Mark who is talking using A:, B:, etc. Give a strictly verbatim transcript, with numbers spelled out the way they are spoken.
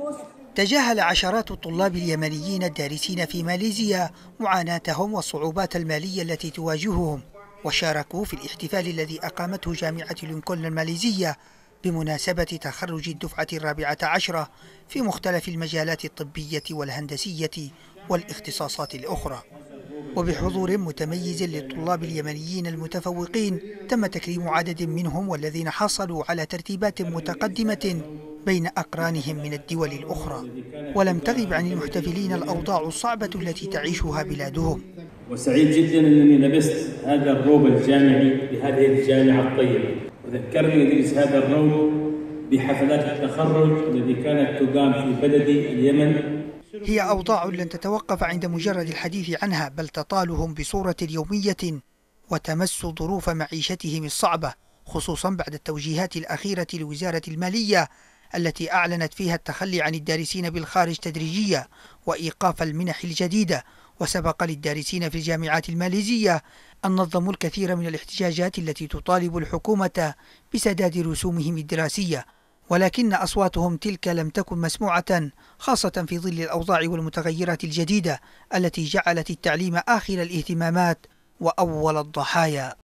A: تجاهل عشرات الطلاب اليمنيين الدارسين في ماليزيا معاناتهم والصعوبات المالية التي تواجههم، وشاركوا في الاحتفال الذي أقامته جامعة لينكولن الماليزية بمناسبة تخرج الدفعة الرابعة عشرة في مختلف المجالات الطبية والهندسية والاختصاصات الأخرى. وبحضور متميز للطلاب اليمنيين المتفوقين تم تكريم عدد منهم والذين حصلوا على ترتيبات متقدمة بين أقرانهم من الدول الأخرى. ولم تغب عن المحتفلين الأوضاع الصعبة التي تعيشها بلادهم.
B: وسعيد جدا أنني لبست هذا الروب الجامعي لهذه الجامعة الطيبة، وذكرني إدريس هذا الروب بحفلات التخرج التي كانت تقام في بلدي اليمن.
A: هي أوضاع لن تتوقف عند مجرد الحديث عنها، بل تطالهم بصورة يومية وتمس ظروف معيشتهم الصعبة، خصوصا بعد التوجيهات الأخيرة لوزارة المالية التي أعلنت فيها التخلي عن الدارسين بالخارج تدريجيا وإيقاف المنح الجديدة. وسبق للدارسين في الجامعات الماليزية أن نظموا الكثير من الاحتجاجات التي تطالب الحكومة بسداد رسومهم الدراسية، ولكن أصواتهم تلك لم تكن مسموعة، خاصة في ظل الأوضاع والمتغيرات الجديدة التي جعلت التعليم آخر الاهتمامات وأول الضحايا.